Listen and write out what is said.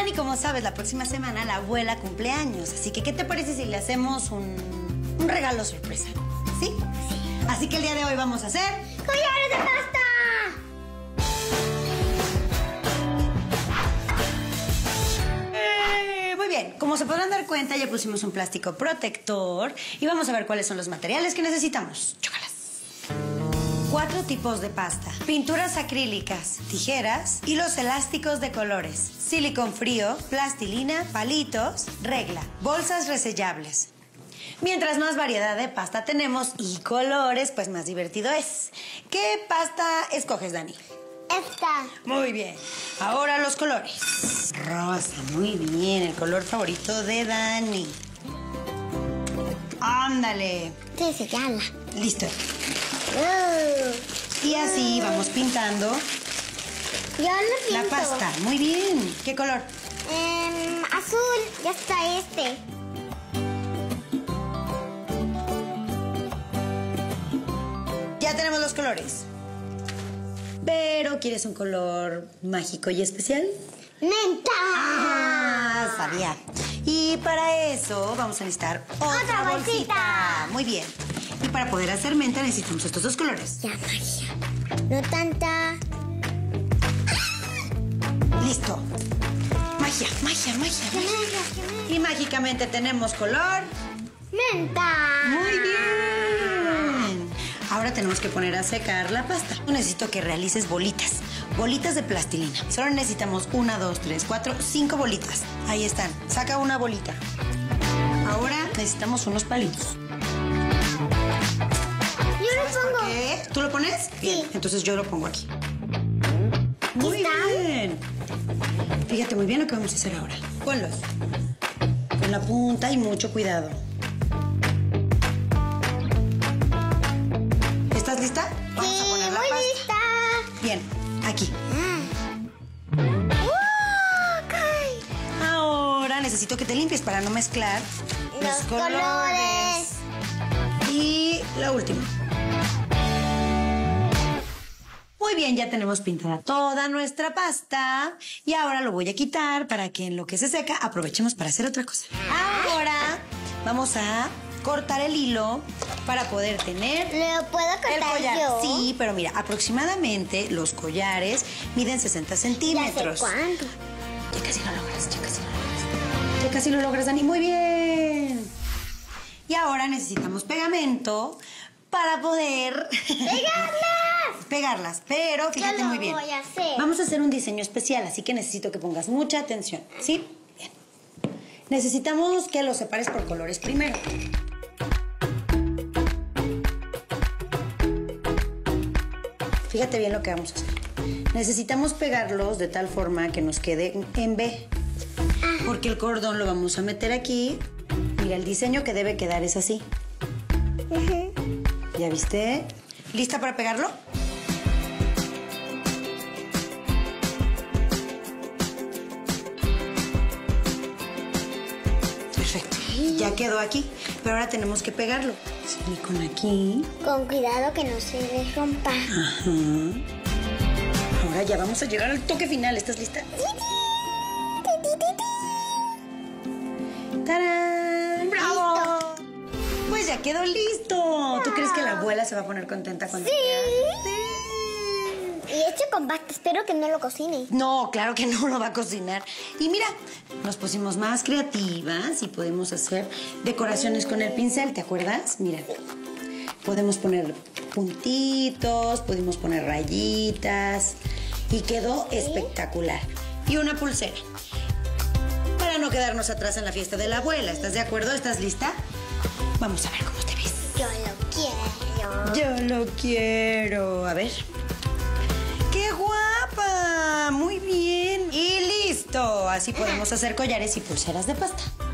Dani, como sabes, la próxima semana la abuela cumple años. Así que, ¿qué te parece si le hacemos un regalo sorpresa? ¿Sí? Sí. Así que el día de hoy vamos a hacer... ¡collares de pasta! Muy bien, como se podrán dar cuenta, ya pusimos un plástico protector y vamos a ver cuáles son los materiales que necesitamos. Chócalas. 4 tipos de pasta, pinturas acrílicas, tijeras y los elásticos de colores, silicón frío, plastilina, palitos, regla, bolsas resellables. Mientras más variedad de pasta tenemos y colores, pues más divertido es. ¿Qué pasta escoges, Dani? Esta. Muy bien. Ahora los colores. Rosa, muy bien. El color favorito de Dani. Ándale. Sí, se llama. Listo. Y así vamos pintando Yo lo pinto. la pasta. Muy bien. ¿Qué color? Azul. Ya está este. Ya tenemos los colores. Pero, ¿quieres un color mágico y especial? ¡Menta! Ah, sabía. Y para eso vamos a necesitar otra bolsita. Muy bien. Y para poder hacer menta necesitamos estos 2 colores. Ya, magia. No tanta. Listo. Magia, magia, magia. Y mágicamente tenemos color... ¡menta! Muy bien. Ahora tenemos que poner a secar la pasta. Necesito que realices bolitas. Bolitas de plastilina. Solo necesitamos 1, 2, 3, 4, 5 bolitas. Ahí están. Saca una bolita. Ahora necesitamos unos palitos. Yo lo pongo. ¿Qué? ¿Tú lo pones? Sí. Bien. Entonces yo lo pongo aquí. Muy bien. Fíjate muy bien lo que vamos a hacer ahora. Ponlos. Con la punta y mucho cuidado. ¿Estás lista? Vamos a poner la muy pasta. lista. Bien, aquí. Okay. Ahora necesito que te limpies para no mezclar Los colores. Y la última. Muy bien, ya tenemos pintada toda nuestra pasta. Y ahora lo voy a quitar para que en lo que se seca aprovechemos para hacer otra cosa. Ahora vamos a cortar el hilo para poder tener ¿Lo puedo el cortar collar. yo? Sí, pero mira, aproximadamente los collares miden 60 Ya sé centímetros. cuánto. Ya casi lo logras, ya casi lo logras. Ya casi lo logras, Dani. Muy bien. Y ahora necesitamos pegamento para poder... pegarlas, pero fíjate Yo lo muy bien. voy a hacer. Vamos a hacer un diseño especial, así que necesito que pongas mucha atención. ¿Sí? Bien. Necesitamos que los separes por colores primero. Fíjate bien lo que vamos a hacer. Necesitamos pegarlos de tal forma que nos quede en B. Porque el cordón lo vamos a meter aquí. Mira, el diseño que debe quedar es así. ¿Ya viste? ¿Lista para pegarlo? Perfecto. Ya quedó aquí. Pero ahora tenemos que pegarlo. Silicón aquí. Con cuidado que no se les rompa. Ajá. Ahora ya vamos a llegar al toque final. ¿Estás lista? ¡Tarán! ¡Bravo! Pues ya quedó listo. ¿Tú crees que la abuela se va a poner contenta cuando vea? Y hecho con pasta. Espero que no lo cocine. No, claro que no lo va a cocinar. Y mira, nos pusimos más creativas y podemos hacer decoraciones con el pincel, ¿te acuerdas? Mira, podemos poner puntitos, pudimos poner rayitas y quedó espectacular. Y una pulsera para no quedarnos atrás en la fiesta de la abuela. ¿Estás de acuerdo? ¿Estás lista? Vamos a ver cómo te ves. Yo lo quiero. Yo lo quiero. A ver. ¡Qué guapa! Muy bien. Y listo. Así podemos hacer collares y pulseras de pasta.